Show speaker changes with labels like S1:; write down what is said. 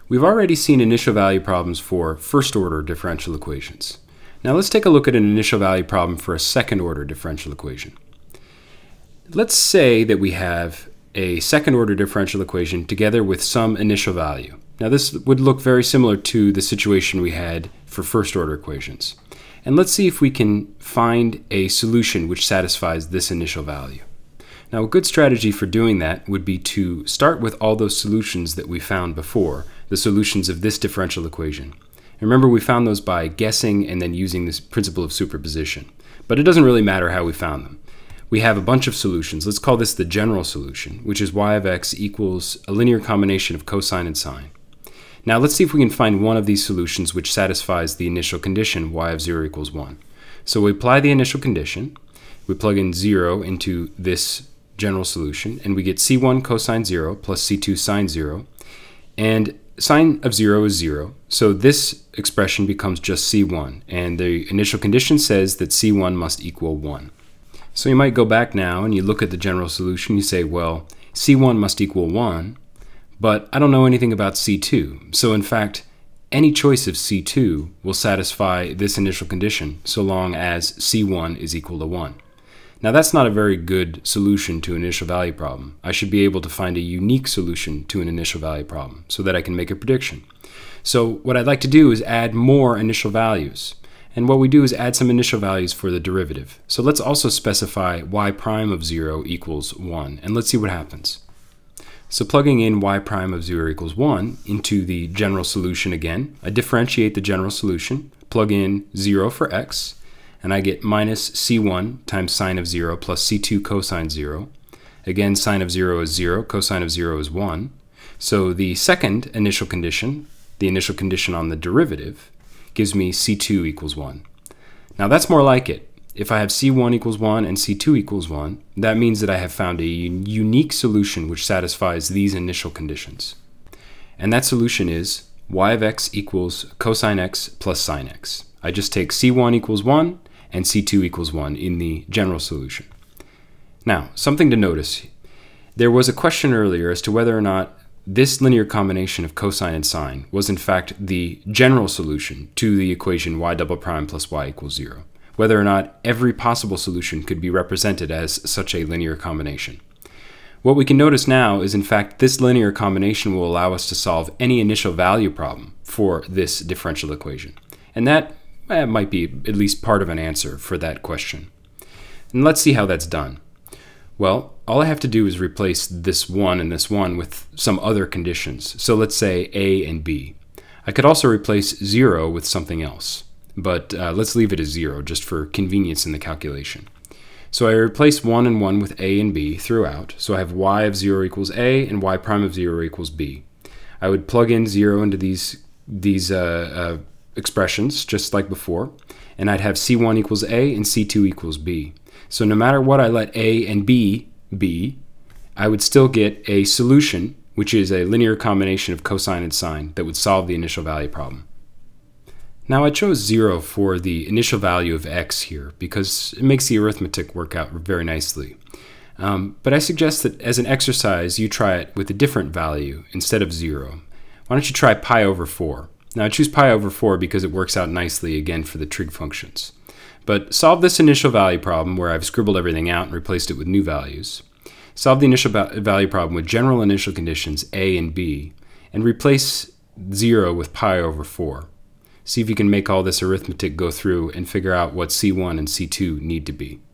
S1: We've already seen initial value problems for first-order differential equations. Now let's take a look at an initial value problem for a second-order differential equation. Let's say that we have a second-order differential equation together with some initial value. Now this would look very similar to the situation we had for first-order equations. And let's see if we can find a solution which satisfies this initial value. Now a good strategy for doing that would be to start with all those solutions that we found before, the solutions of this differential equation. And remember, we found those by guessing and then using this principle of superposition. But it doesn't really matter how we found them. We have a bunch of solutions. Let's call this the general solution, which is y of x equals a linear combination of cosine and sine. Now let's see if we can find one of these solutions which satisfies the initial condition y of 0 equals 1. So we apply the initial condition, we plug in 0 into this general solution, and we get c1 cosine 0 plus c2 sine 0, and sine of 0 is 0, so this expression becomes just c1, and the initial condition says that c1 must equal 1. So you might go back now and you look at the general solution, you say, well, c1 must equal 1, but I don't know anything about c2, so in fact any choice of c2 will satisfy this initial condition so long as c1 is equal to 1. Now that's not a very good solution to an initial value problem. I should be able to find a unique solution to an initial value problem so that I can make a prediction. So what I'd like to do is add more initial values. And what we do is add some initial values for the derivative. So let's also specify y prime of 0 equals 1, and let's see what happens. So plugging in y prime of 0 equals 1 into the general solution again, I differentiate the general solution, plug in 0 for x, and I get minus c1 times sine of 0 plus c2 cosine 0. Again, sine of 0 is 0, cosine of 0 is 1. So the second initial condition, the initial condition on the derivative, gives me c2 equals 1. Now that's more like it. If I have c1 equals 1 and c2 equals 1, that means that I have found a unique solution which satisfies these initial conditions. And that solution is y of x equals cosine x plus sine x. I just take c1 equals 1 and c2 equals 1 in the general solution. Now, something to notice. There was a question earlier as to whether or not this linear combination of cosine and sine was in fact the general solution to the equation y double prime plus y equals 0. Whether or not every possible solution could be represented as such a linear combination. What we can notice now is in fact this linear combination will allow us to solve any initial value problem for this differential equation. And that might be at least part of an answer for that question. And let's see how that's done. Well, all I have to do is replace this 1 and this 1 with some other conditions. So let's say A and B. I could also replace 0 with something else, but let's leave it as 0 just for convenience in the calculation. So I replace 1 and 1 with A and B throughout. So I have y of 0 equals A and y prime of 0 equals B. I would plug in 0 into these expressions just like before, and I'd have c1 equals a and c2 equals b. So no matter what I let a and b be, I would still get a solution which is a linear combination of cosine and sine that would solve the initial value problem. Now I chose 0 for the initial value of x here because it makes the arithmetic work out very nicely. But I suggest that as an exercise you try it with a different value instead of 0. Why don't you try pi over 4? Now I choose pi over 4 because it works out nicely again for the trig functions. But solve this initial value problem where I've scribbled everything out and replaced it with new values. Solve the initial value problem with general initial conditions a and b, and replace 0 with pi over 4. See if you can make all this arithmetic go through and figure out what c1 and c2 need to be.